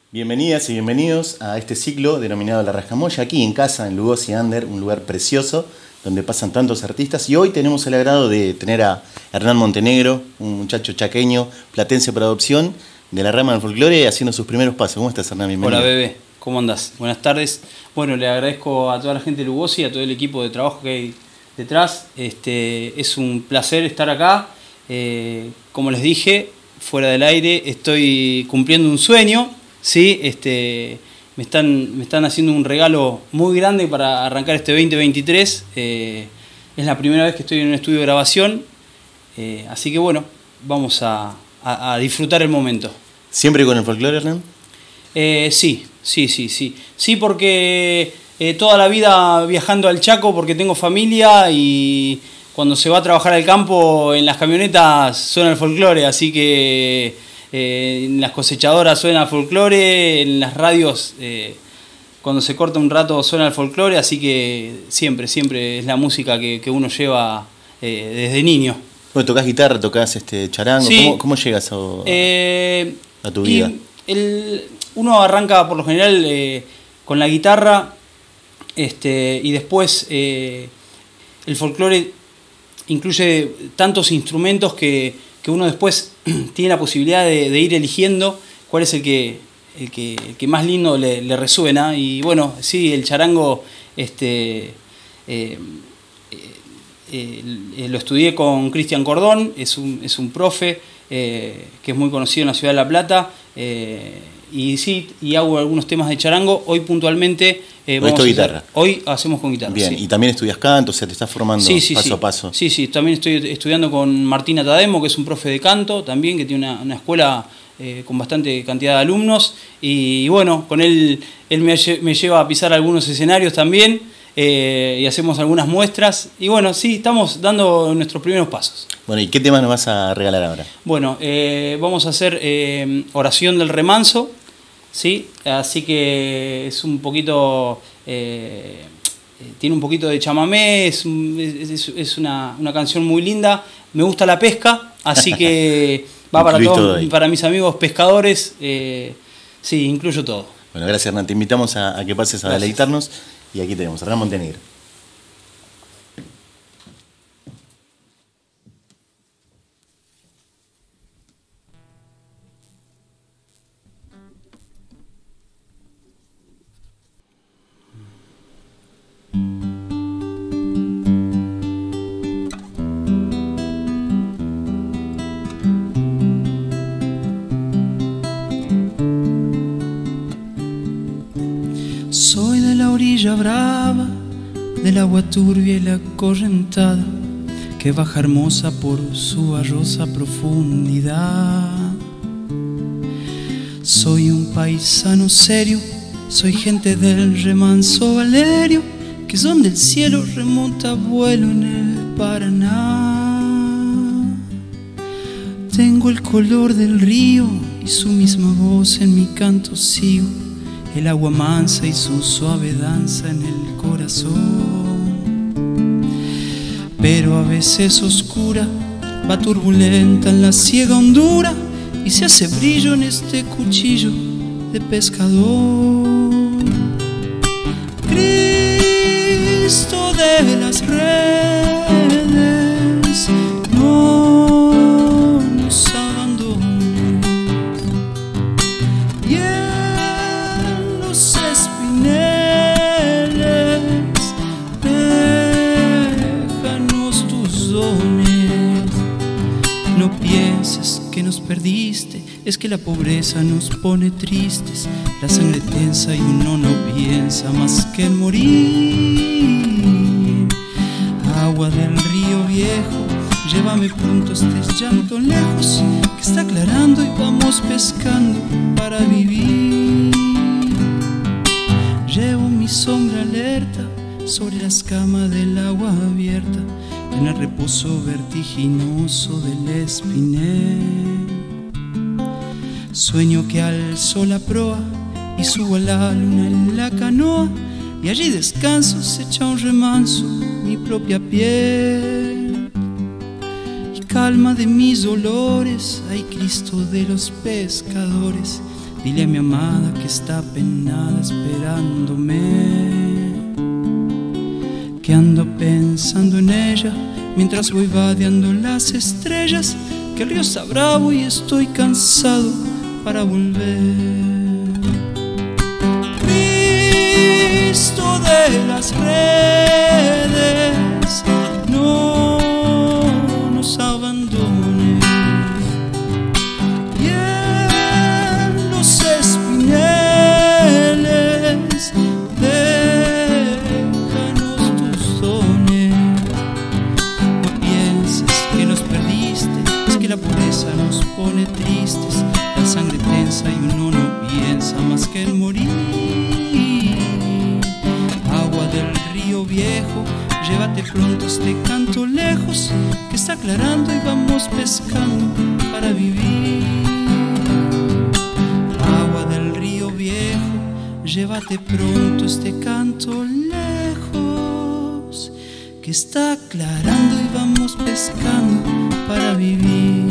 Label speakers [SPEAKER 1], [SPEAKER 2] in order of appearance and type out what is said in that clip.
[SPEAKER 1] Bienvenidas y bienvenidos a este ciclo denominado La Rascamoya, aquí en casa, en Lugosi Under, un lugar precioso donde pasan tantos artistas. Y hoy tenemos el agrado de tener a Hernán Montenegro, un muchacho chaqueño, platense por adopción, de la rama del folclore, haciendo sus primeros pasos. ¿Cómo estás, Hernán? Bienvenido.
[SPEAKER 2] Hola, bebé. ¿Cómo andás? Buenas tardes. Bueno, le agradezco a toda la gente de Lugosi, a todo el equipo de trabajo que hay detrás. Es un placer estar acá. Como les dije, fuera del aire, estoy cumpliendo un sueño. Sí, me están haciendo un regalo muy grande para arrancar este 2023. Es la primera vez que estoy en un estudio de grabación, así que bueno, vamos a disfrutar el momento.
[SPEAKER 1] ¿Siempre con el folclore, Hernán?
[SPEAKER 2] Sí, porque toda la vida viajando al Chaco porque tengo familia y cuando se va a trabajar al campo en las camionetas suena el folclore, así que en las cosechadoras suena el folclore, en las radios cuando se corta un rato suena el folclore, así que siempre es la música que uno lleva desde niño.
[SPEAKER 1] Bueno, ¿tocás guitarra, tocás charango?
[SPEAKER 2] Sí.
[SPEAKER 1] ¿Cómo llegas a tu vida?
[SPEAKER 2] Uno arranca por lo general con la guitarra y después el folclore incluye tantos instrumentos que uno después tiene la posibilidad de ir eligiendo cuál es el que más lindo le resuena. Y bueno, sí, el charango lo estudié con Cristian Cordón, es un profe que es muy conocido en la ciudad de La Plata. Y hago algunos temas de charango. Hoy puntualmente
[SPEAKER 1] guitarra.
[SPEAKER 2] Hoy hacemos con guitarra.
[SPEAKER 1] Bien,
[SPEAKER 2] sí.
[SPEAKER 1] Y también estudias canto, o sea, te estás formando paso a paso.
[SPEAKER 2] Sí, también estoy estudiando con Martín Atademo, que es un profe de canto también, que tiene una escuela con bastante cantidad de alumnos. Y bueno, con él me lleva a pisar algunos escenarios también. Y hacemos algunas muestras. Y bueno, sí, estamos dando nuestros primeros pasos.
[SPEAKER 1] Bueno, ¿y qué temas nos vas a regalar ahora?
[SPEAKER 2] Bueno, vamos a hacer Oración del Remanso, ¿sí? Así que es un poquito, tiene un poquito de chamamé, es una canción muy linda. Me gusta la pesca, así que va para mis amigos pescadores. Sí, incluyo todo.
[SPEAKER 1] Bueno, gracias, Hernán. Te invitamos a que pases a deleitarnos. Y aquí tenemos a Hernán Montenegro.
[SPEAKER 3] Soy de la orilla brava, del agua turbia y la correntada, que baja hermosa por su arrosa profundidad. Soy un paisano serio, soy gente del remanso Valerio, que son del cielo remonta vuelo en el Paraná. Tengo el color del río y su misma voz en mi canto sigo, el agua mansa y su suave danza en el corazón. Pero a veces oscura, va turbulenta en la ciega hondura y se hace brillo en este cuchillo de pescador. Cristo de las redes, no nos abandones. No pienses que nos perdiste, es que la pobreza nos pone tristes, la sangre tensa y uno no piensa más que en morir. Agua del río viejo, llévame pronto este llanto lejos, que está aclarando y vamos pescando para vivir. Llevo mi sombra alerta sobre la escama del agua abierta, en el reposo vertiginoso del espinel. Sueño que alzo la proa y subo a la luna en la canoa, y allí descanso, se echa un remanso mi propia piel. Y calma de mis dolores, ay Cristo de los pescadores, Dile a mi amada que está penada esperándome, que ando pensando en ella mientras voy vadeando las estrellas, que el río está bravo y estoy cansado para volver. Cristo de las redes, no nos abandone, y en los espineles déjanos tus dones. No pienses que nos perdiste, es que la pureza nos pone tristes, la sangre tensa y uno no piensa más que en morir. Agua del río viejo, llévate pronto este canto lejos, que está aclarando y vamos pescando para vivir. Agua del río viejo, llévate pronto este canto lejos, que está aclarando y vamos pescando para vivir.